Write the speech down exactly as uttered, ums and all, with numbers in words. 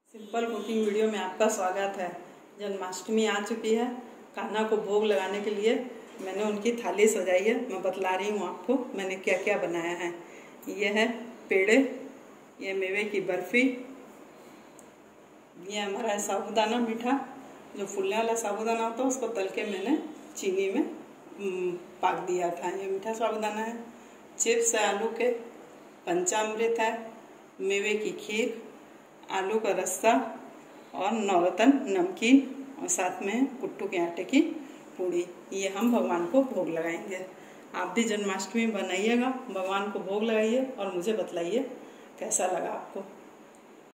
Simple cooking video में आपका स्वागत है। जन्माष्टमी आ चुकी है। कान्हा को भोग लगाने के लिए मैंने उनकी थाली सजाई है। मैं बतला रही हूँ आपको मैंने क्या क्या बनाया है। ये है पेड़े, ये मेवे की बर्फ़ी, ये हमारा है साबूदाना मीठा, जो फूलने वाला साबूदाना होता है उसको तल के मैंने चीनी में पाक दिया था। ये मीठा साबूदाना है। चिप्स है आलू के, पंचामृत है, मेवे की खीर, आलू का रस्सा और नवरत्न नमकीन और साथ में कुट्टू के आटे की पूड़ी। ये हम भगवान को भोग लगाएंगे। आप भी जन्माष्टमी बनाइएगा, भगवान को भोग लगाइए और मुझे बतलाइए कैसा लगा आपको।